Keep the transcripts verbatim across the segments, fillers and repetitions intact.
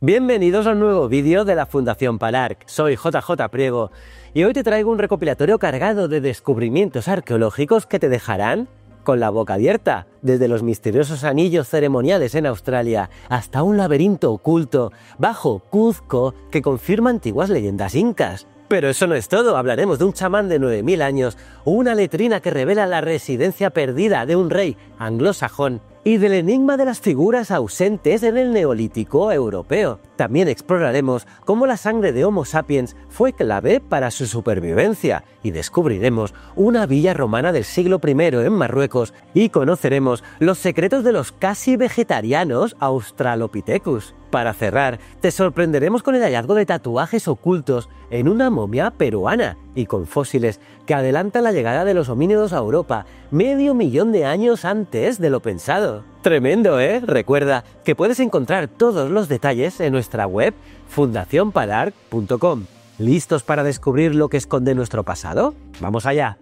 Bienvenidos a un nuevo vídeo de la Fundación Palarc. Soy J J Priego y hoy te traigo un recopilatorio cargado de descubrimientos arqueológicos que te dejarán con la boca abierta, desde los misteriosos anillos ceremoniales en Australia hasta un laberinto oculto bajo Cuzco que confirma antiguas leyendas incas. Pero eso no es todo, hablaremos de un chamán de nueve mil años, una letrina que revela la residencia perdida de un rey anglosajón y del enigma de las figuras ausentes en el Neolítico europeo. También exploraremos cómo la sangre de Homo sapiens fue clave para su supervivencia y descubriremos una villa romana del siglo primero en Marruecos y conoceremos los secretos de los casi vegetarianos Australopithecus. Para cerrar, te sorprenderemos con el hallazgo de tatuajes ocultos en una momia peruana y con fósiles que adelantan la llegada de los homínidos a Europa medio millón de años antes de lo pensado. Tremendo, ¿eh? Recuerda que puedes encontrar todos los detalles en nuestra web fundación palarc punto com. ¿Listos para descubrir lo que esconde nuestro pasado? ¡Vamos allá!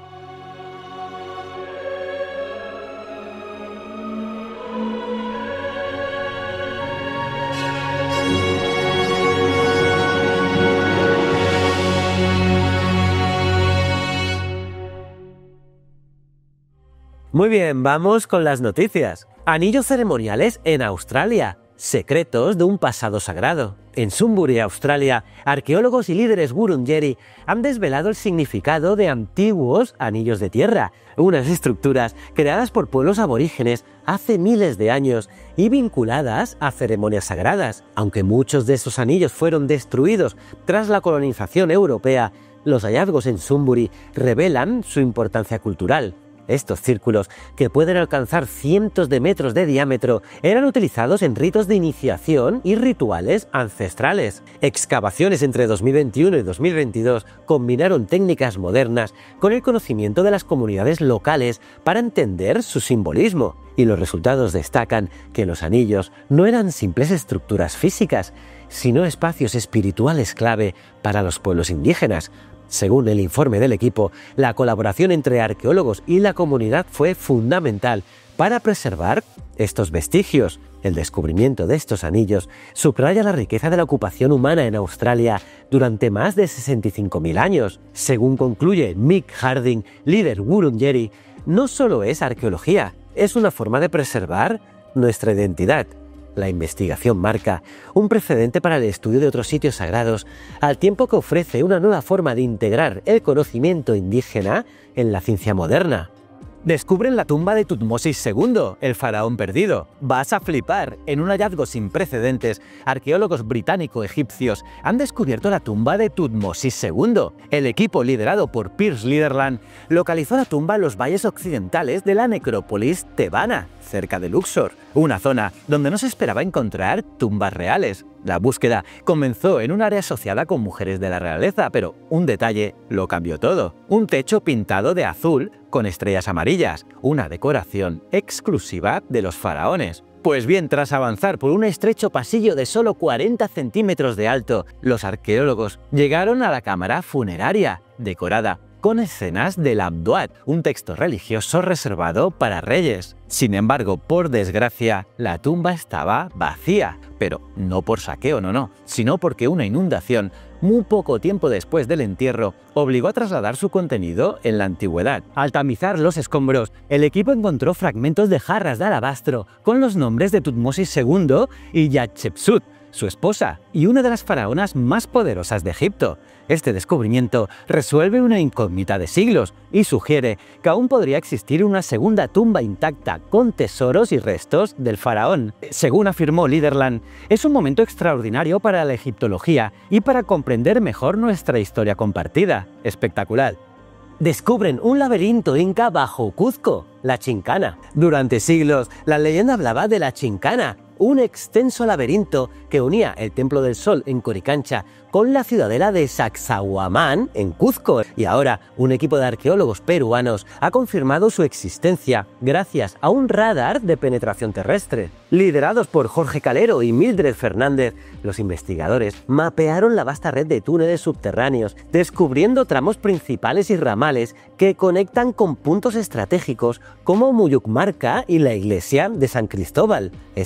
Muy bien, vamos con las noticias. Anillos ceremoniales en Australia. Secretos de un pasado sagrado. En Sunbury, Australia, arqueólogos y líderes Wurundjeri han desvelado el significado de antiguos anillos de tierra, unas estructuras creadas por pueblos aborígenes hace miles de años y vinculadas a ceremonias sagradas. Aunque muchos de esos anillos fueron destruidos tras la colonización europea, los hallazgos en Sunbury revelan su importancia cultural. Estos círculos, que pueden alcanzar cientos de metros de diámetro, eran utilizados en ritos de iniciación y rituales ancestrales. Excavaciones entre dos mil veintiuno y dos mil veintidós combinaron técnicas modernas con el conocimiento de las comunidades locales para entender su simbolismo. Y los resultados destacan que los anillos no eran simples estructuras físicas, sino espacios espirituales clave para los pueblos indígenas. Según el informe del equipo, la colaboración entre arqueólogos y la comunidad fue fundamental para preservar estos vestigios. El descubrimiento de estos anillos subraya la riqueza de la ocupación humana en Australia durante más de sesenta y cinco mil años. Según concluye Mick Harding, líder Wurundjeri, no solo es arqueología, es una forma de preservar nuestra identidad. La investigación marca un precedente para el estudio de otros sitios sagrados, al tiempo que ofrece una nueva forma de integrar el conocimiento indígena en la ciencia moderna. Descubren la tumba de Tutmosis segundo, el faraón perdido. Vas a flipar. En un hallazgo sin precedentes, arqueólogos británico-egipcios han descubierto la tumba de Tutmosis segundo. El equipo, liderado por Piers Litherland, localizó la tumba en los valles occidentales de la necrópolis tebana, cerca de Luxor, una zona donde no se esperaba encontrar tumbas reales. La búsqueda comenzó en un área asociada con mujeres de la realeza, pero un detalle lo cambió todo. Un techo pintado de azul con estrellas amarillas, una decoración exclusiva de los faraones. Pues bien, tras avanzar por un estrecho pasillo de solo cuarenta centímetros de alto, los arqueólogos llegaron a la cámara funeraria, decorada con escenas del Abduat, un texto religioso reservado para reyes. Sin embargo, por desgracia, la tumba estaba vacía, pero no por saqueo, no, no, sino porque una inundación, muy poco tiempo después del entierro, obligó a trasladar su contenido en la antigüedad. Al tamizar los escombros, el equipo encontró fragmentos de jarras de alabastro con los nombres de Tutmosis segundo y Hatshepsut, su esposa y una de las faraonas más poderosas de Egipto. Este descubrimiento resuelve una incógnita de siglos y sugiere que aún podría existir una segunda tumba intacta con tesoros y restos del faraón. Según afirmó Litherland, es un momento extraordinario para la egiptología y para comprender mejor nuestra historia compartida. Espectacular. Descubren un laberinto inca bajo Cuzco, la Chincana. Durante siglos, la leyenda hablaba de la Chincana, un extenso laberinto que unía el Templo del Sol en Coricancha con la ciudadela de Sacsayhuamán en Cuzco, y ahora un equipo de arqueólogos peruanos ha confirmado su existencia gracias a un radar de penetración terrestre. Liderados por Jorge Calero y Mildred Fernández, los investigadores mapearon la vasta red de túneles subterráneos, descubriendo tramos principales y ramales que conectan con puntos estratégicos como Muyucmarca y la iglesia de San Cristóbal. Estos pasajes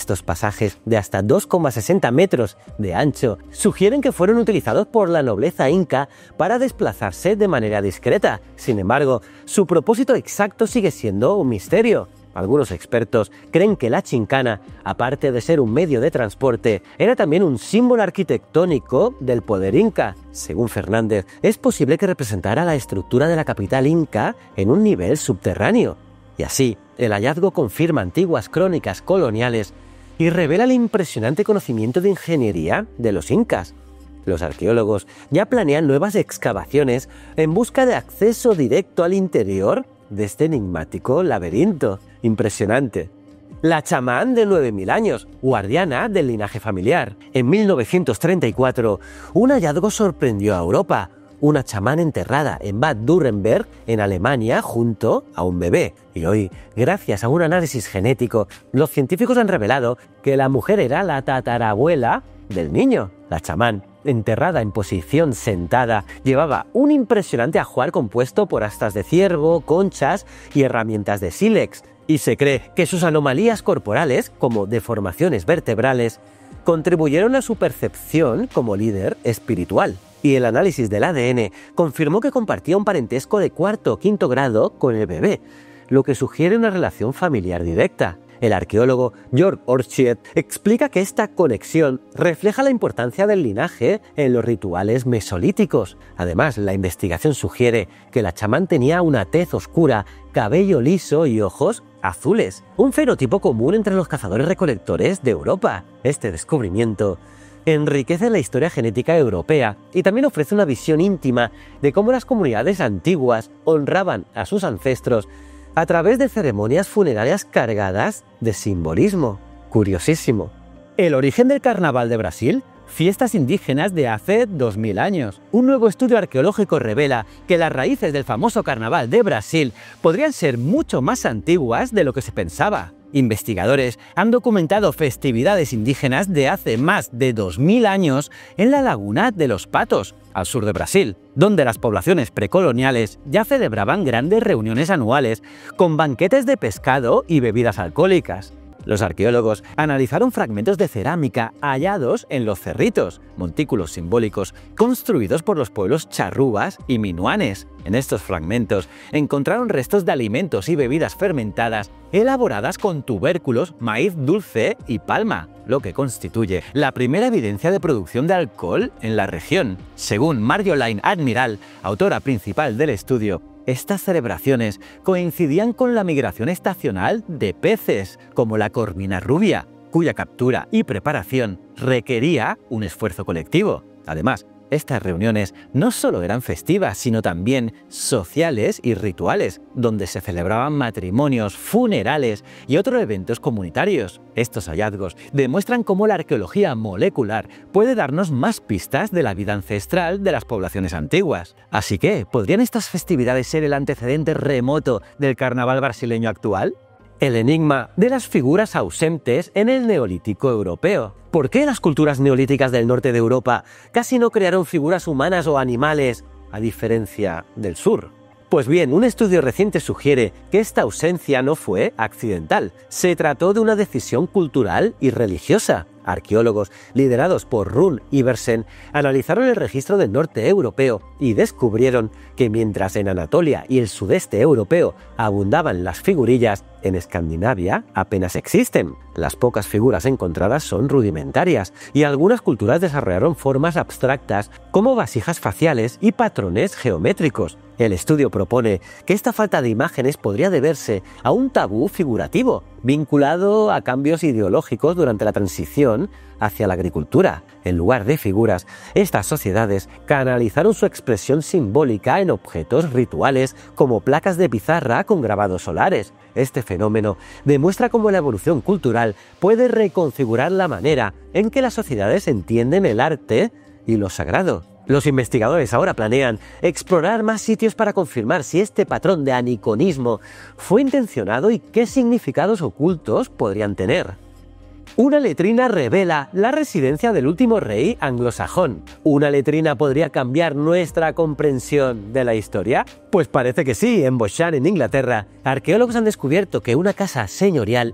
pasajes de hasta dos coma sesenta metros de ancho sugieren que fueron utilizados por la nobleza inca para desplazarse de manera discreta. Sin embargo, su propósito exacto sigue siendo un misterio. Algunos expertos creen que la chincana, aparte de ser un medio de transporte, era también un símbolo arquitectónico del poder inca. Según Fernández, es posible que representara la estructura de la capital inca en un nivel subterráneo. Y así, el hallazgo confirma antiguas crónicas coloniales y revela el impresionante conocimiento de ingeniería de los incas. Los arqueólogos ya planean nuevas excavaciones en busca de acceso directo al interior de este enigmático laberinto. Impresionante. La chamán de nueve mil años, guardiana del linaje familiar. En mil novecientos treinta y cuatro, un hallazgo sorprendió a Europa. Una chamán enterrada en Bad Dürrenberg, en Alemania, junto a un bebé. Y hoy, gracias a un análisis genético, los científicos han revelado que la mujer era la tatarabuela del niño. La chamán, enterrada en posición sentada, llevaba un impresionante ajuar compuesto por astas de ciervo, conchas y herramientas de sílex. Y se cree que sus anomalías corporales, como deformaciones vertebrales, contribuyeron a su percepción como líder espiritual. Y el análisis del A D N confirmó que compartía un parentesco de cuarto o quinto grado con el bebé, lo que sugiere una relación familiar directa. El arqueólogo Georg Ortschiet explica que esta conexión refleja la importancia del linaje en los rituales mesolíticos. Además, la investigación sugiere que la chamán tenía una tez oscura, cabello liso y ojos azules, un fenotipo común entre los cazadores-recolectores de Europa. Este descubrimiento enriquece la historia genética europea y también ofrece una visión íntima de cómo las comunidades antiguas honraban a sus ancestros a través de ceremonias funerarias cargadas de simbolismo. Curiosísimo. El origen del Carnaval de Brasil, fiestas indígenas de hace dos mil años. Un nuevo estudio arqueológico revela que las raíces del famoso Carnaval de Brasil podrían ser mucho más antiguas de lo que se pensaba. Investigadores han documentado festividades indígenas de hace más de dos mil años en la Laguna de los Patos, al sur de Brasil, donde las poblaciones precoloniales ya celebraban grandes reuniones anuales con banquetes de pescado y bebidas alcohólicas. Los arqueólogos analizaron fragmentos de cerámica hallados en los cerritos, montículos simbólicos construidos por los pueblos charrúas y minuanes. En estos fragmentos encontraron restos de alimentos y bebidas fermentadas elaboradas con tubérculos, maíz dulce y palma, lo que constituye la primera evidencia de producción de alcohol en la región. Según Marjolaine Admiral, autora principal del estudio, estas celebraciones coincidían con la migración estacional de peces, como la corvina rubia, cuya captura y preparación requería un esfuerzo colectivo. Además, estas reuniones no solo eran festivas, sino también sociales y rituales, donde se celebraban matrimonios, funerales y otros eventos comunitarios. Estos hallazgos demuestran cómo la arqueología molecular puede darnos más pistas de la vida ancestral de las poblaciones antiguas. Así que, ¿podrían estas festividades ser el antecedente remoto del carnaval brasileño actual? El enigma de las figuras ausentes en el Neolítico europeo. ¿Por qué las culturas neolíticas del norte de Europa casi no crearon figuras humanas o animales, a diferencia del sur? Pues bien, un estudio reciente sugiere que esta ausencia no fue accidental. Se trató de una decisión cultural y religiosa. Arqueólogos liderados por Rune Iversen analizaron el registro del norte europeo y descubrieron que mientras en Anatolia y el sudeste europeo abundaban las figurillas, en Escandinavia apenas existen. Las pocas figuras encontradas son rudimentarias y algunas culturas desarrollaron formas abstractas como vasijas faciales y patrones geométricos. El estudio propone que esta falta de imágenes podría deberse a un tabú figurativo vinculado a cambios ideológicos durante la transición hacia la agricultura. En lugar de figuras, estas sociedades canalizaron su expresión simbólica en objetos rituales como placas de pizarra con grabados solares. Este fenómeno demuestra cómo la evolución cultural puede reconfigurar la manera en que las sociedades entienden el arte y lo sagrado. Los investigadores ahora planean explorar más sitios para confirmar si este patrón de aniconismo fue intencionado y qué significados ocultos podrían tener. Una letrina revela la residencia del último rey anglosajón. ¿Una letrina podría cambiar nuestra comprensión de la historia? Pues parece que sí. En Bosham, en Inglaterra, arqueólogos han descubierto que una casa señorial es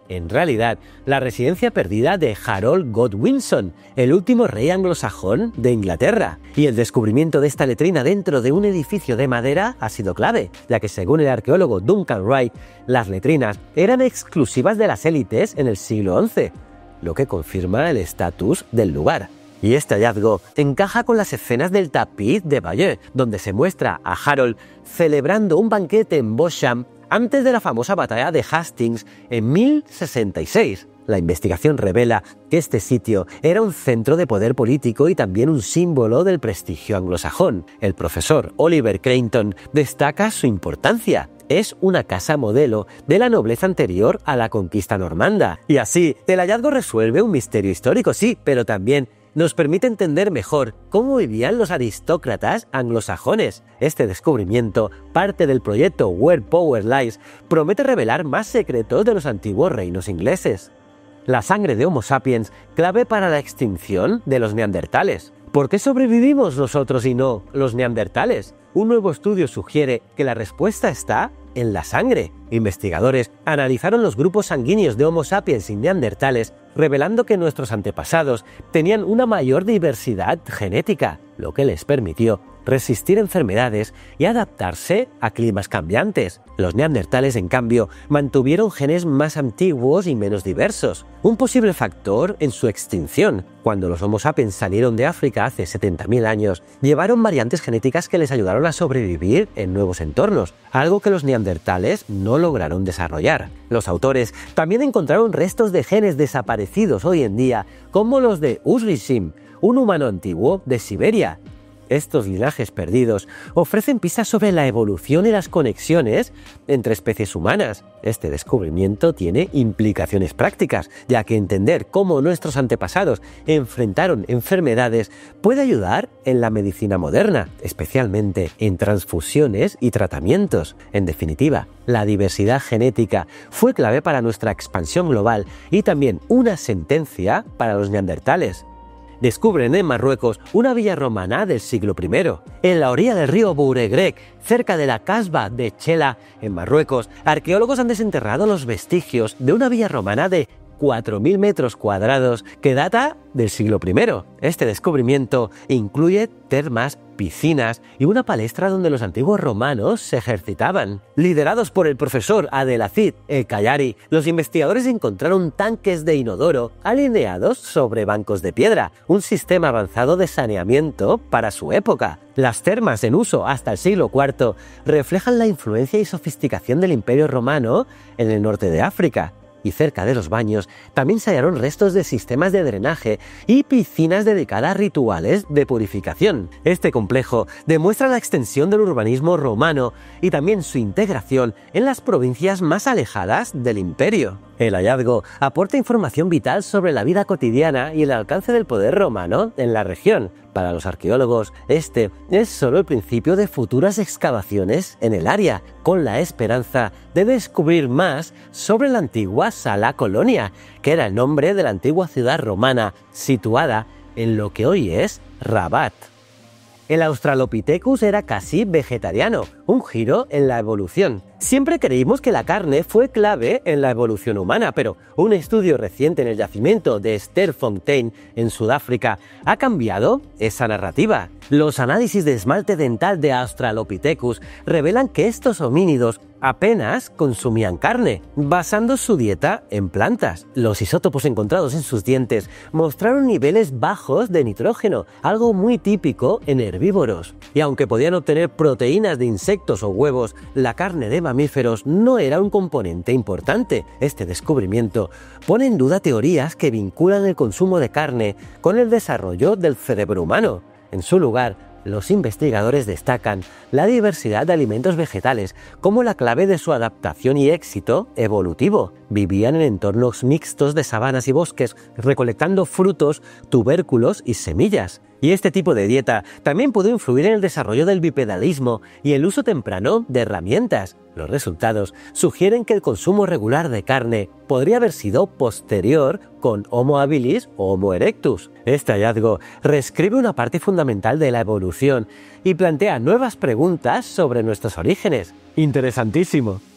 en realidad, la residencia perdida de Harold Godwinson, el último rey anglosajón de Inglaterra. Y el descubrimiento de esta letrina dentro de un edificio de madera ha sido clave, ya que según el arqueólogo Duncan Wright, las letrinas eran exclusivas de las élites en el siglo once, lo que confirma el estatus del lugar. Y este hallazgo encaja con las escenas del tapiz de Bayeux, donde se muestra a Harold celebrando un banquete en Bosham antes de la famosa batalla de Hastings en mil sesenta y seis. La investigación revela que este sitio era un centro de poder político y también un símbolo del prestigio anglosajón. El profesor Oliver Creighton destaca su importancia. Es una casa modelo de la nobleza anterior a la conquista normanda. Y así, el hallazgo resuelve un misterio histórico, sí, pero también nos permite entender mejor cómo vivían los aristócratas anglosajones. Este descubrimiento, parte del proyecto Where Power Lies, promete revelar más secretos de los antiguos reinos ingleses. La sangre de Homo sapiens, clave para la extinción de los neandertales. ¿Por qué sobrevivimos nosotros y no los neandertales? Un nuevo estudio sugiere que la respuesta está en la sangre. Investigadores analizaron los grupos sanguíneos de Homo sapiens y neandertales, revelando que nuestros antepasados tenían una mayor diversidad genética, lo que les permitió resistir enfermedades y adaptarse a climas cambiantes. Los neandertales, en cambio, mantuvieron genes más antiguos y menos diversos, un posible factor en su extinción. Cuando los Homo sapiens salieron de África hace setenta mil años, llevaron variantes genéticas que les ayudaron a sobrevivir en nuevos entornos, algo que los neandertales no lograron desarrollar. Los autores también encontraron restos de genes desaparecidos hoy en día, como los de Usrishim, un humano antiguo de Siberia. Estos linajes perdidos ofrecen pistas sobre la evolución y las conexiones entre especies humanas. Este descubrimiento tiene implicaciones prácticas, ya que entender cómo nuestros antepasados enfrentaron enfermedades puede ayudar en la medicina moderna, especialmente en transfusiones y tratamientos. En definitiva, la diversidad genética fue clave para nuestra expansión global y también una sentencia para los neandertales. Descubren en Marruecos una villa romana del siglo primero. En la orilla del río Bouregreg, cerca de la Casbah de Chela, en Marruecos, arqueólogos han desenterrado los vestigios de una villa romana de cuatro mil metros cuadrados que data del siglo primero. Este descubrimiento incluye termas, piscinas y una palestra donde los antiguos romanos se ejercitaban. Liderados por el profesor Abdelaziz El-Kayari, los investigadores encontraron tanques de inodoro alineados sobre bancos de piedra, un sistema avanzado de saneamiento para su época. Las termas en uso hasta el siglo cuarto reflejan la influencia y sofisticación del Imperio Romano en el norte de África. Y cerca de los baños también se hallaron restos de sistemas de drenaje y piscinas dedicadas a rituales de purificación. Este complejo demuestra la extensión del urbanismo romano y también su integración en las provincias más alejadas del imperio. El hallazgo aporta información vital sobre la vida cotidiana y el alcance del poder romano en la región. Para los arqueólogos, este es solo el principio de futuras excavaciones en el área, con la esperanza de descubrir más sobre la antigua Sala Colonia, que era el nombre de la antigua ciudad romana situada en lo que hoy es Rabat. El Australopithecus era casi vegetariano, un giro en la evolución. Siempre creímos que la carne fue clave en la evolución humana, pero un estudio reciente en el yacimiento de Sterkfontein, en Sudáfrica, ha cambiado esa narrativa. Los análisis de esmalte dental de Australopithecus revelan que estos homínidos apenas consumían carne, basando su dieta en plantas. Los isótopos encontrados en sus dientes mostraron niveles bajos de nitrógeno, algo muy típico en herbívoros. Y aunque podían obtener proteínas de insectos o huevos, la carne de mamíferos no era un componente importante. Este descubrimiento pone en duda teorías que vinculan el consumo de carne con el desarrollo del cerebro humano. En su lugar, los investigadores destacan la diversidad de alimentos vegetales como la clave de su adaptación y éxito evolutivo. Vivían en entornos mixtos de sabanas y bosques, recolectando frutos, tubérculos y semillas. Y este tipo de dieta también pudo influir en el desarrollo del bipedalismo y el uso temprano de herramientas. Los resultados sugieren que el consumo regular de carne podría haber sido posterior con Homo habilis o Homo erectus. Este hallazgo reescribe una parte fundamental de la evolución y plantea nuevas preguntas sobre nuestros orígenes. Interesantísimo.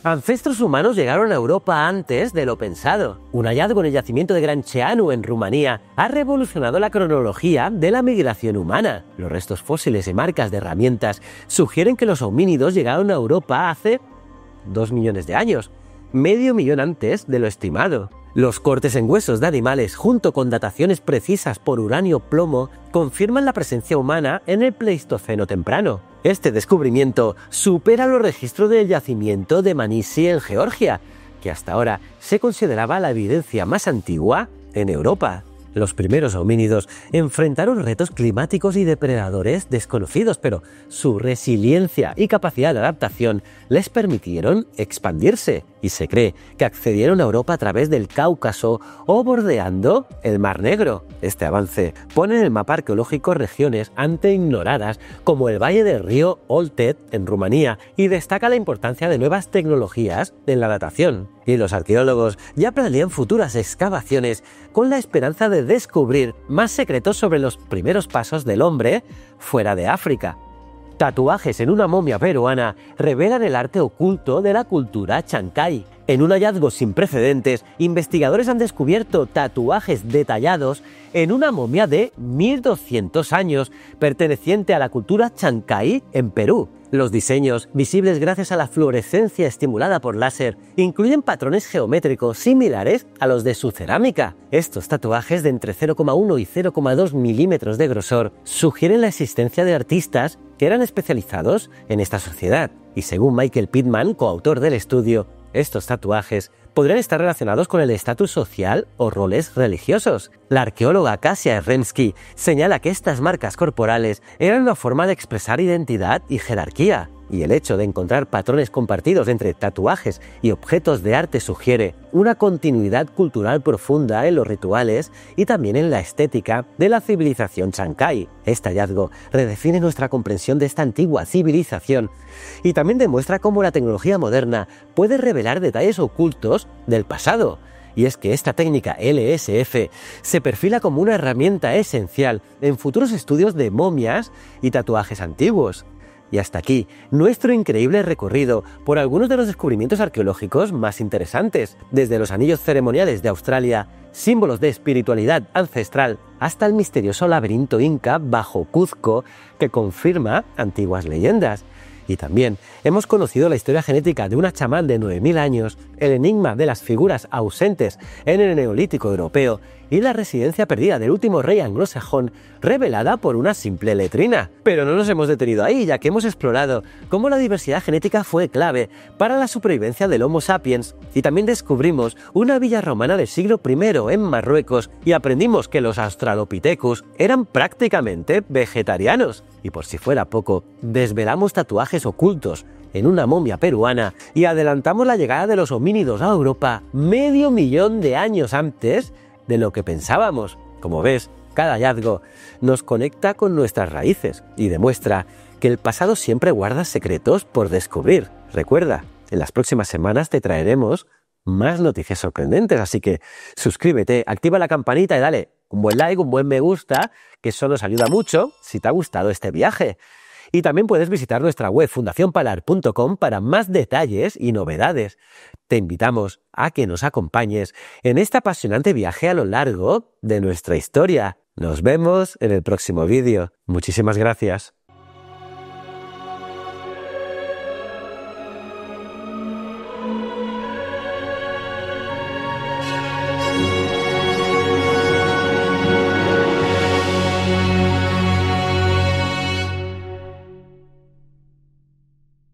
Ancestros humanos llegaron a Europa antes de lo pensado. Un hallazgo en el yacimiento de Granceanu en Rumanía ha revolucionado la cronología de la migración humana. Los restos fósiles y marcas de herramientas sugieren que los homínidos llegaron a Europa hace dos millones de años, medio millón antes de lo estimado. Los cortes en huesos de animales, junto con dataciones precisas por uranio-plomo, confirman la presencia humana en el Pleistoceno temprano. Este descubrimiento supera los registros del yacimiento de Manisi en Georgia, que hasta ahora se consideraba la evidencia más antigua en Europa. Los primeros homínidos enfrentaron retos climáticos y depredadores desconocidos, pero su resiliencia y capacidad de adaptación les permitieron expandirse, y se cree que accedieron a Europa a través del Cáucaso o bordeando el Mar Negro. Este avance pone en el mapa arqueológico regiones antes ignoradas, como el valle del río Oltet en Rumanía, y destaca la importancia de nuevas tecnologías en la datación. Y los arqueólogos ya planean futuras excavaciones con la esperanza de descubrir más secretos sobre los primeros pasos del hombre fuera de África. Tatuajes en una momia peruana revelan el arte oculto de la cultura chancay. En un hallazgo sin precedentes, investigadores han descubierto tatuajes detallados en una momia de mil doscientos años, perteneciente a la cultura chancay en Perú. Los diseños, visibles gracias a la fluorescencia estimulada por láser, incluyen patrones geométricos similares a los de su cerámica. Estos tatuajes de entre cero coma uno y cero coma dos milímetros de grosor sugieren la existencia de artistas que eran especializados en esta sociedad. Y según Michael Pittman, coautor del estudio, estos tatuajes podrían estar relacionados con el estatus social o roles religiosos. La arqueóloga Kasia Remsky señala que estas marcas corporales eran una forma de expresar identidad y jerarquía, y el hecho de encontrar patrones compartidos entre tatuajes y objetos de arte sugiere una continuidad cultural profunda en los rituales y también en la estética de la civilización chancay. Este hallazgo redefine nuestra comprensión de esta antigua civilización y también demuestra cómo la tecnología moderna puede revelar detalles ocultos del pasado. Y es que esta técnica L S F se perfila como una herramienta esencial en futuros estudios de momias y tatuajes antiguos. Y hasta aquí nuestro increíble recorrido por algunos de los descubrimientos arqueológicos más interesantes, desde los anillos ceremoniales de Australia, símbolos de espiritualidad ancestral, hasta el misterioso laberinto inca bajo Cuzco que confirma antiguas leyendas. Y también hemos conocido la historia genética de una chamán de nueve mil años, el enigma de las figuras ausentes en el Neolítico europeo y la residencia perdida del último rey anglosajón revelada por una simple letrina. Pero no nos hemos detenido ahí, ya que hemos explorado cómo la diversidad genética fue clave para la supervivencia del Homo sapiens, y también descubrimos una villa romana del siglo primero en Marruecos y aprendimos que los Australopithecus eran prácticamente vegetarianos. Y por si fuera poco, desvelamos tatuajes ocultos en una momia peruana y adelantamos la llegada de los homínidos a Europa medio millón de años antes de lo que pensábamos. Como ves, cada hallazgo nos conecta con nuestras raíces y demuestra que el pasado siempre guarda secretos por descubrir. Recuerda, en las próximas semanas te traeremos más noticias sorprendentes, así que suscríbete, activa la campanita y dale un buen like, un buen me gusta, que eso nos ayuda mucho si te ha gustado este viaje. Y también puedes visitar nuestra web fundación palar punto com para más detalles y novedades. Te invitamos a que nos acompañes en este apasionante viaje a lo largo de nuestra historia. Nos vemos en el próximo vídeo. Muchísimas gracias.